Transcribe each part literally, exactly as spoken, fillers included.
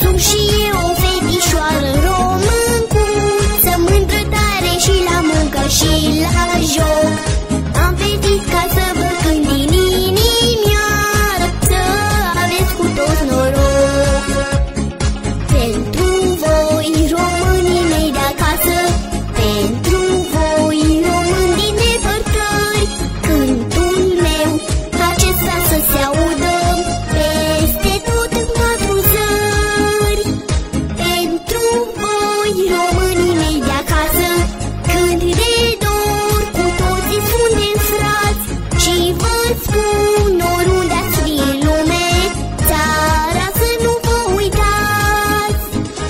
Sunt și eu o fetișoară româncuță, mândră tare și la muncă și la joc. Am venit ca să vă cânt din inimioară, să aveți cu toți noroc. Pentru voi, românii mei de acasă, pentru voi, români din depărtări, cântul meu acesta să se audă peste tot în patru țări. Pentru voi, românii mei de acasă, cânt de dor, cu toții suntem frați. Și vă spun, oriunde ați fi în lume, țara să nu vă uitați.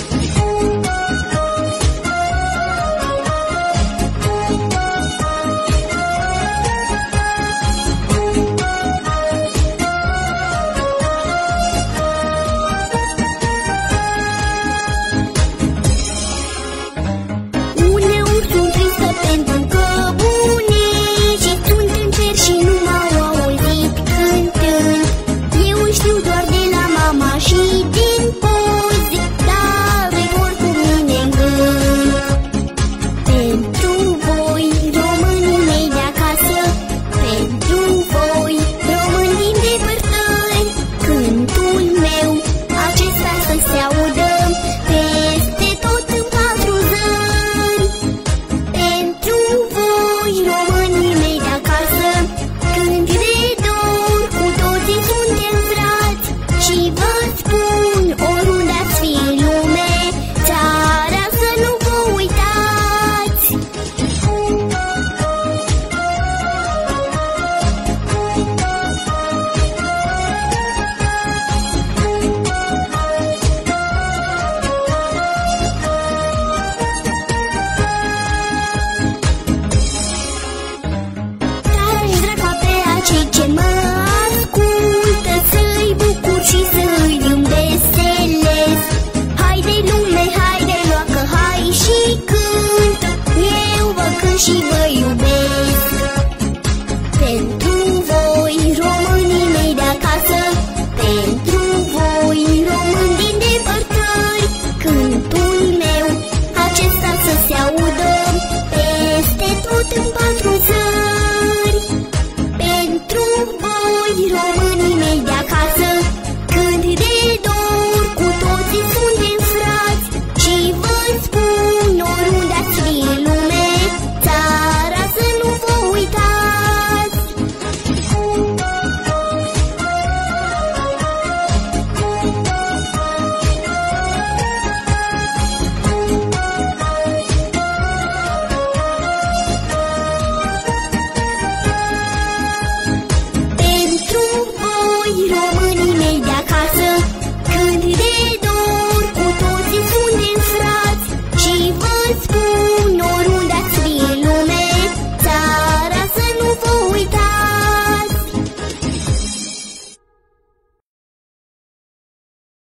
Uneori sunt tristă pentru că bunicii sunt în cer și nu m-au auzit cântând. Eu știu doar de la mama și din poze, dar îi vor cu mine în gând. Pentru voi, românii mei de acasă, pentru voi, români din depărtări, cântul meu acesta să se audă peste tot în patru zări. Pentru voi, românii mei de acasă, cânt de dor, cu toții suntem frați. Și vă spun,